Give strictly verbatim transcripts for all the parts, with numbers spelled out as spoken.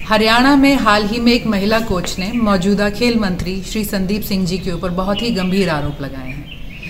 हरियाणा में हाल ही में एक महिला कोच ने मौजूदा खेल मंत्री श्री संदीप सिंह जी के ऊपर बहुत ही गंभीर आरोप लगाए हैं।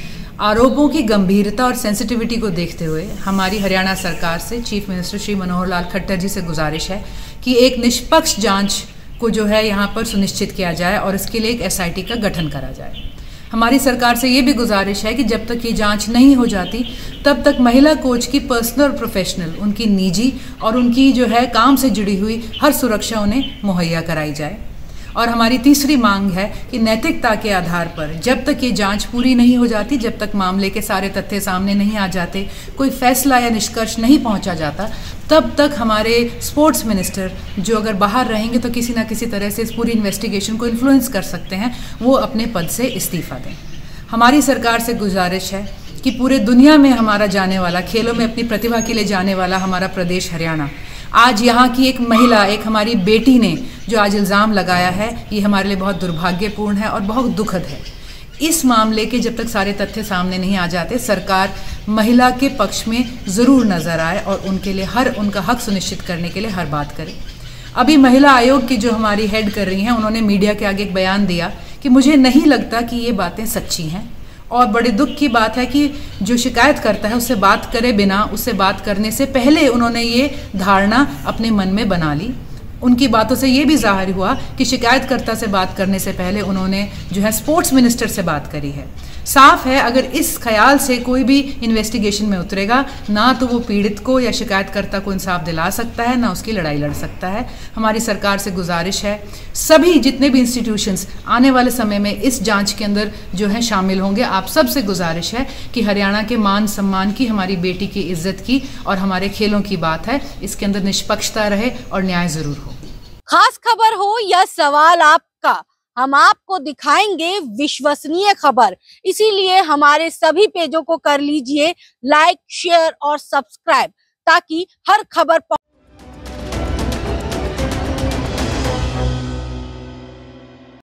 आरोपों की गंभीरता और सेंसिटिविटी को देखते हुए हमारी हरियाणा सरकार से चीफ मिनिस्टर श्री मनोहर लाल खट्टर जी से गुजारिश है कि एक निष्पक्ष जांच को जो है यहाँ पर सुनिश्चित किया जाए और इसके लिए एक एस आई टी का गठन करा जाए। हमारी सरकार से ये भी गुजारिश है कि जब तक ये जांच नहीं हो जाती तब तक महिला कोच की पर्सनल और प्रोफेशनल, उनकी निजी और उनकी जो है काम से जुड़ी हुई हर सुरक्षा उन्हें मुहैया कराई जाए। और हमारी तीसरी मांग है कि नैतिकता के आधार पर जब तक ये जांच पूरी नहीं हो जाती, जब तक मामले के सारे तथ्य सामने नहीं आ जाते, कोई फैसला या निष्कर्ष नहीं पहुंचा जाता, तब तक हमारे स्पोर्ट्स मिनिस्टर जो अगर बाहर रहेंगे तो किसी ना किसी तरह से इस पूरी इन्वेस्टिगेशन को इन्फ्लुएंस कर सकते हैं, वो अपने पद से इस्तीफा दें। हमारी सरकार से गुजारिश है कि पूरे दुनिया में हमारा जाने वाला, खेलों में अपनी प्रतिभा के लिए जाने वाला हमारा प्रदेश हरियाणा, आज यहाँ की एक महिला, एक हमारी बेटी ने जो आज इल्ज़ाम लगाया है, ये हमारे लिए बहुत दुर्भाग्यपूर्ण है और बहुत दुखद है। इस मामले के जब तक सारे तथ्य सामने नहीं आ जाते, सरकार महिला के पक्ष में ज़रूर नज़र आए और उनके लिए हर उनका हक सुनिश्चित करने के लिए हर बात करे। अभी महिला आयोग की जो हमारी हेड कर रही हैं, उन्होंने मीडिया के आगे एक बयान दिया कि मुझे नहीं लगता कि ये बातें सच्ची हैं, और बड़े दुख की बात है कि जो शिकायत करता है उससे बात करे बिना, उससे बात करने से पहले उन्होंने ये धारणा अपने मन में बना ली। उनकी बातों से ये भी जाहिर हुआ कि शिकायतकर्ता से बात करने से पहले उन्होंने जो है स्पोर्ट्स मिनिस्टर से बात करी है। साफ है, अगर इस ख्याल से कोई भी इन्वेस्टिगेशन में उतरेगा, ना तो वो पीड़ित को या शिकायतकर्ता को इंसाफ दिला सकता है, ना उसकी लड़ाई लड़ सकता है। हमारी सरकार से गुजारिश है, सभी जितने भी इंस्टीट्यूशंस आने वाले समय में इस जांच के अंदर जो है शामिल होंगे, आप सब से गुजारिश है कि हरियाणा के मान सम्मान की, हमारी बेटी की इज्जत की और हमारे खेलों की बात है, इसके अंदर निष्पक्षता रहे और न्याय जरूर हो। खास खबर हो या सवाल आपका, हम आपको दिखाएंगे विश्वसनीय खबर। इसीलिए हमारे सभी पेजों को कर लीजिए लाइक, शेयर और सब्सक्राइब, ताकि हर खबर